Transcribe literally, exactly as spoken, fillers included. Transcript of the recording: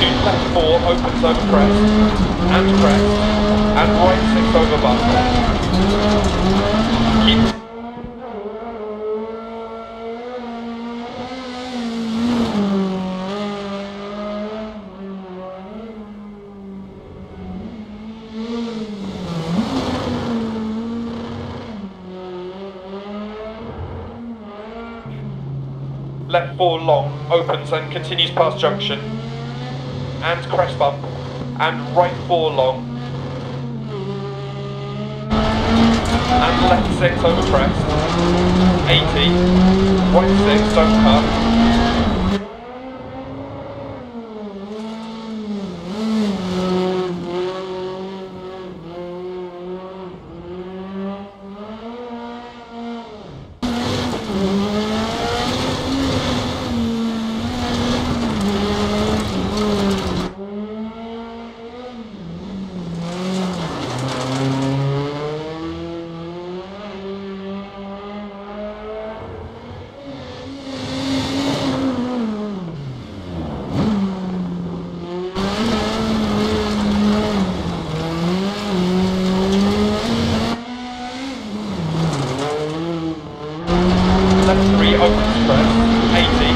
left four opens over crest, and crest, and right six over bump. Keep left four long, opens and continues past junction, and crest bump, and right four long, and left six over crest, eighty, right six, don't cut. Left three opens crest, eighty.